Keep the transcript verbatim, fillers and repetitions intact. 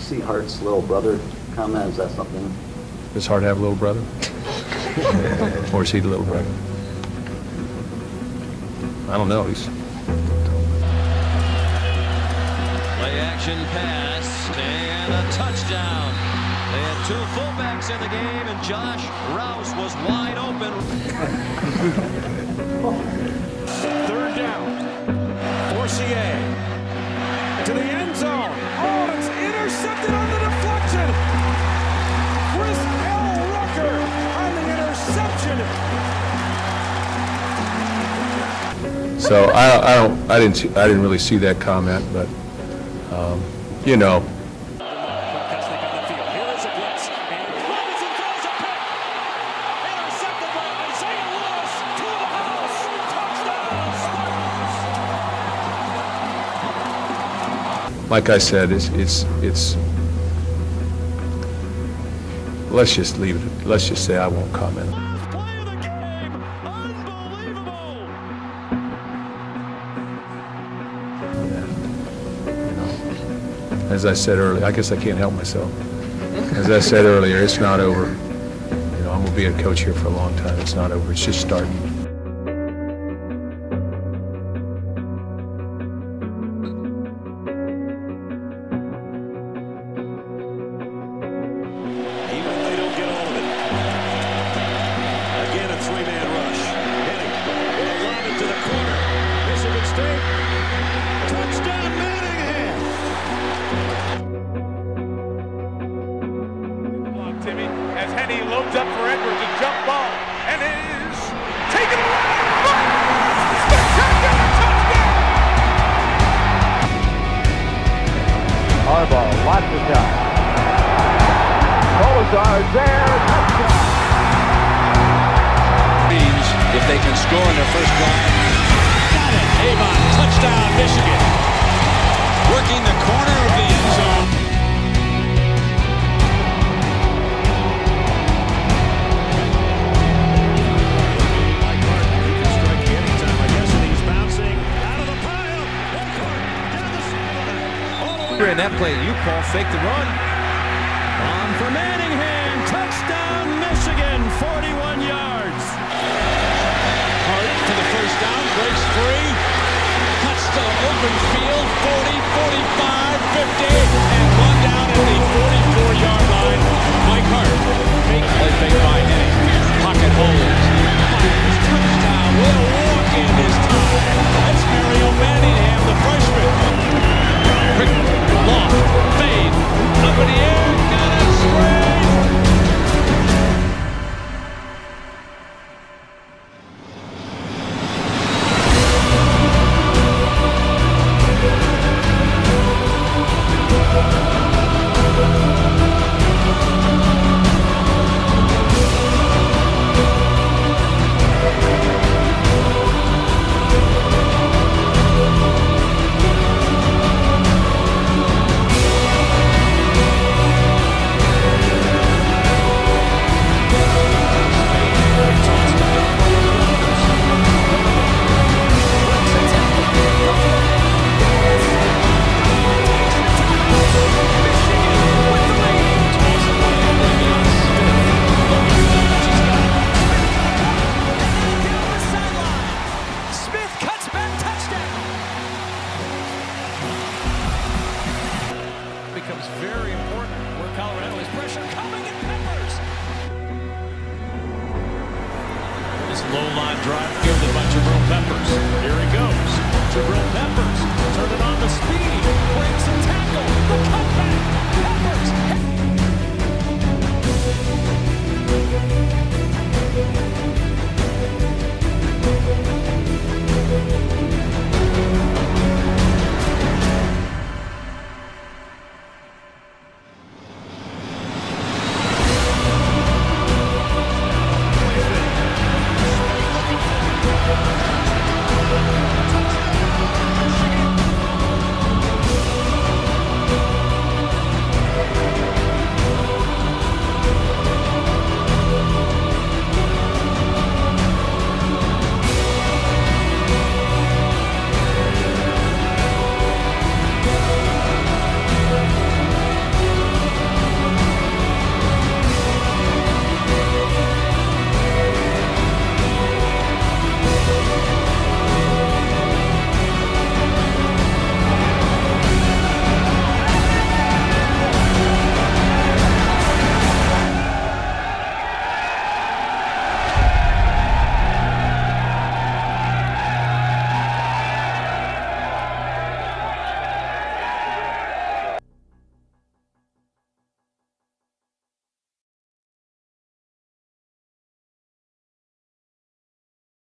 see Hart's little brother comment? Is that something? Does Hart have a little brother? Or is he the little brother? I don't know. He's play action pass and a touchdown. They had two fullbacks in the game, and Josh Rouse was wide open. Third down. Forcier to the end zone. Oh, it's intercepted on the deflection. Chris L. Rucker on the interception. so I, I don't I didn't see, I didn't really see that comment, but um, you know. Like I said, it's it's it's. Let's just leave it. Let's just say I won't comment. Last play of the game. Unbelievable. Yeah. You know, as I said earlier, I guess I can't help myself. As I said earlier, it's not over. You know, I'm gonna be a coach here for a long time. It's not over. It's just starting. Timmy, as Henny loads up for Edwards, a jump ball, and it is taken away. Spectacular touchdown! Harbaugh, lots of time. Colazar there, touchdown. If they can score in their first drive. Got it. Avon, touchdown, Michigan. Working the corner of the end zone. In that play, you call fake the run. On for Manningham, touchdown Michigan, forty-one yards. Hart to the first down, breaks free, cuts to open field, forty, forty-five, fifty, and one down at the forty-four-yard line. Mike Hart, fake play fake by Henning, pocket holds, fires, touchdown, will walk in this time. That's Mario Manningham, the freshman. Quick loft, fade, up in the air, got it straight. Becomes very important where Colorado is pressure coming and Peppers. This low line drive gives a bunch of Jabril Peppers. Here he goes. Jabril Peppers turn it on the speed.